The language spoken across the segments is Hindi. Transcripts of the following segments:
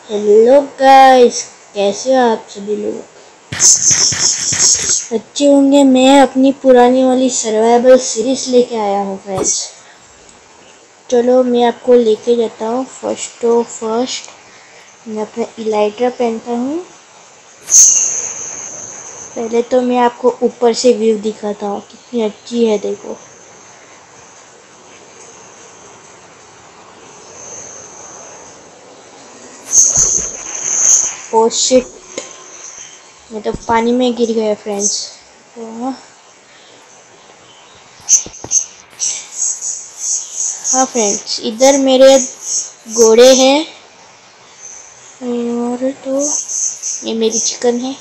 हेलो गाइस, कैसे हो आप सभी लोग? अच्छे होंगे। मैं अपनी पुरानी वाली सर्वाइवल सीरीज लेके आया हूँ फ्रेंड्स। चलो मैं आपको लेके जाता हूँ। फर्स्ट मैं अपना इलाइट्रा पहनता हूँ। पहले तो मैं आपको ऊपर से व्यू दिखाता हूँ, कितनी अच्छी है देखो। ओ शिट, मैं तो पानी में गिर गया फ्रेंड्स। तो हाँ फ्रेंड्स, इधर मेरे घोड़े हैं और तो ये मेरी चिकन है।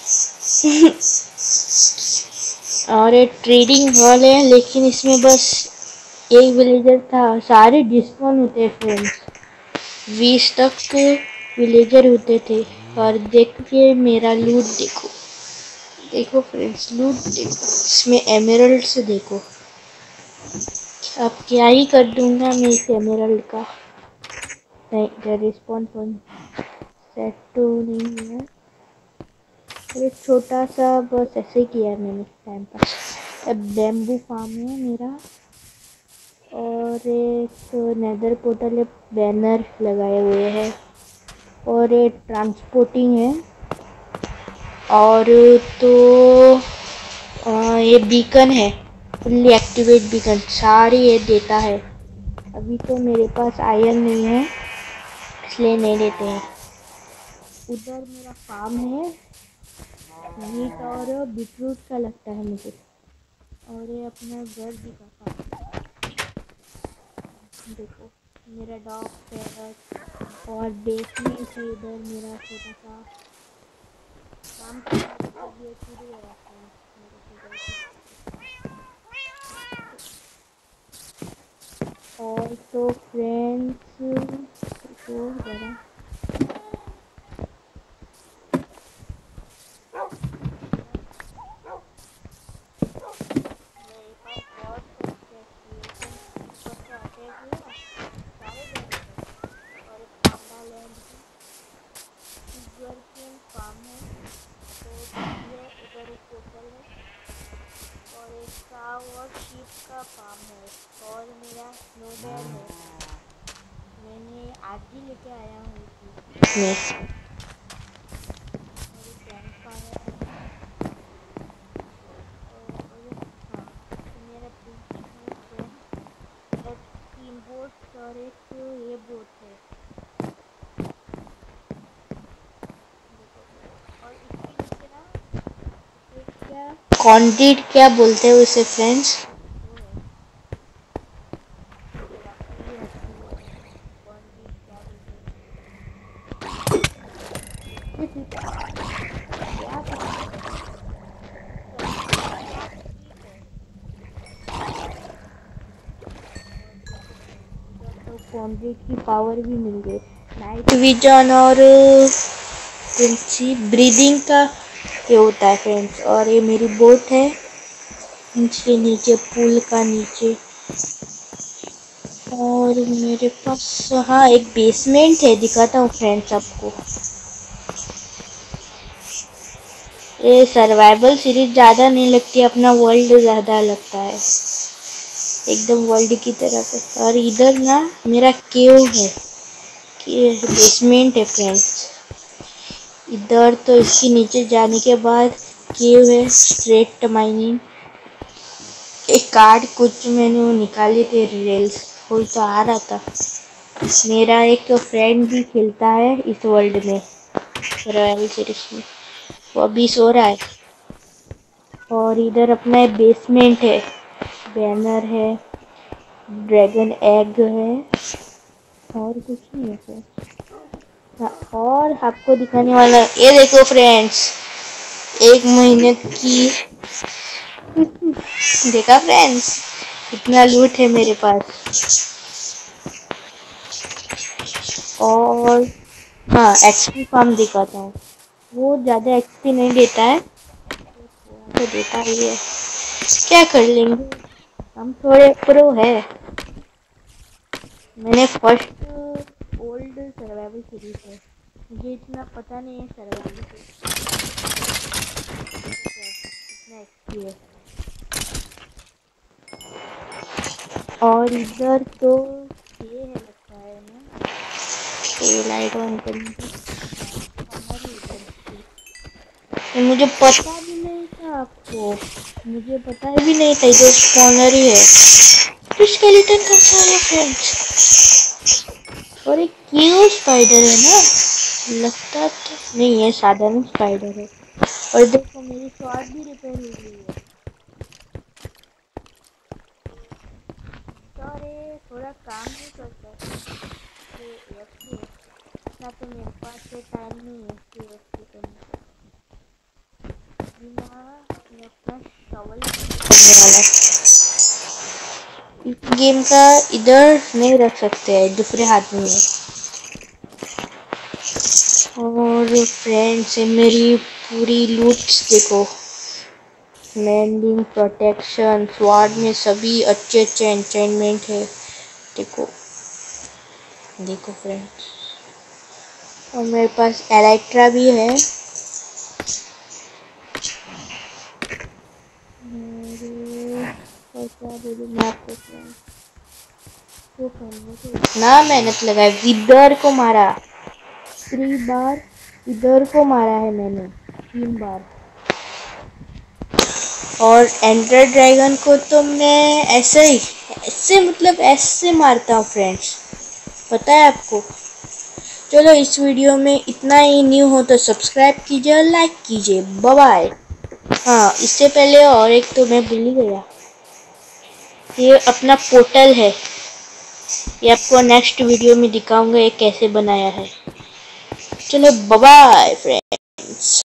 और एक ट्रेडिंग हॉल है, लेकिन इसमें बस एक विलेजर था। सारे डिस्काउंट होते फ्रेंड्स, 20 तक विलेजर होते थे। और देखिए मेरा लूट देखो, देखो फ्रेंड्स लूट देखो, इसमें एमराल्ड से देखो। अब क्या ही कर दूंगा मैं इस एमराल्ड का। नहीं, रिस्पॉन्ड पॉइंट सेट तो नहीं है। अरे छोटा सा बस ऐसे ही किया है मैंने टाइम पास। अब बैम्बू फार्म है मेरा और एक नेदर पोर्टल है, बैनर लगाए हुए हैं और एक ट्रांसपोर्टिंग है। और तो ये बीकन है, फुल्ली एक्टिवेट बीकन, सारी ये देता है। अभी तो मेरे पास आयरन नहीं है इसलिए नहीं देते हैं। उधर मेरा फार्म है, मीट और बीटरूट का लगता है मुझे। और ये अपना घर दिखाता हूँ, देखो मेरा डॉग पैरट और बेसमेंट है। इधर मेरा छोटा सा काम करने की तबीयत शुरू हो जाता है मेरे को। और तो फ्रेंड्स तो ज़रा फार्म है तो देखिए, उधर एक होटल है और एक काव और शीप का फार्म है। और मेरा स्नोबेयर है, मैंने आज ही लेके आया हूँ इसमें। और एक कैंप और हाँ, तो मेरा एक 3 बोट और एक ये बोट है। और इसके नीचे ना क्या कंक्रीट क्या बोलते हैं उसे फ्रेंड्स, कंक्रीट की पावर भी मिल गई। नाइट विजन और ब्रीदिंग का ये होता है फ्रेंड्स। और ये मेरी बोट है, इसके नीचे पुल का नीचे। और मेरे पास हाँ एक बेसमेंट है, दिखाता हूँ फ्रेंड्स आपको। ये सर्वाइवल सीरीज ज़्यादा नहीं लगती, अपना वर्ल्ड ज़्यादा लगता है, एकदम वर्ल्ड की तरह पे। और इधर ना मेरा केव है, बेसमेंट है फ्रेंड्स। इधर तो इसके नीचे जाने के बाद केव है, स्ट्रेट माइनिंग। एक कार्ड कुछ मैंने निकाले थे, रेल्स कोई तो आ रहा था। मेरा एक फ्रेंड भी खेलता है इस वर्ल्ड में, रॉयल सीरीज में, वो अभी सो रहा है। और इधर अपना बेसमेंट है, बैनर है, ड्रैगन एग है और कुछ नहीं है फ्रेंड्स। हाँ, और आपको दिखाने वाला ये देखो फ्रेंड्स, 1 महीने की देखा फ्रेंड्स, इतना लूट है मेरे पास। और हाँ एक्सपी फार्म दिखाता हूँ, वो ज़्यादा एक्सपी नहीं देता है, तो देता ही है, क्या कर लेंगे, हम थोड़े प्रो है। मैंने फर्स्ट ओल्ड सर्वाइवल सीरीज है, मुझे इतना पता नहीं है सर्वाइवल इतना एक्सपी है। और इधर तो ये है लगता है ना, ये लाइट ऑन करने की मुझे पता भी नहीं था आपको, मुझे पता भी नहीं था इधर स्पॉनर ही है। तो स्केलेटन कैसा है फ्रेंड्स? और एक क्यू स्पाइडर है ना, लगता तो नहीं है, साधारण स्पाइडर है। और देखो मेरी शॉर्ट भी रिपेयर हो गई है। सॉरी थोड़ा काम नहीं करता इतना तो मेरे पास से टाइम नहीं है करने का। मैं अपना शॉवल करने वाला गेम का इधर नहीं रख सकते हैं, दूसरे हाथ में है। और फ्रेंड्स मेरी पूरी लूट्स देखो, मैंडिंग, प्रोटेक्शन, स्वाड में सभी अच्छे अच्छे एंचेंटमेंट है। देखो देखो फ्रेंड्स, और मेरे पास एलेक्ट्रा भी है। इतना मेहनत लगाए, विदर को मारा 3 बार, इधर को मारा है मैंने 3 बार, और एंडर ड्रैगन को तो मैं ऐसे मतलब ऐसे मारता हूँ फ्रेंड्स, पता है आपको। चलो इस वीडियो में इतना ही। न्यू हो तो सब्सक्राइब कीजिए और लाइक कीजिए। Bye bye. हाँ इससे पहले और एक तो मैं भूल ही गया, ये अपना पोर्टल है, ये आपको नेक्स्ट वीडियो में दिखाऊंगा ये कैसे बनाया है। चलो बाय बाय फ्रेंड्स।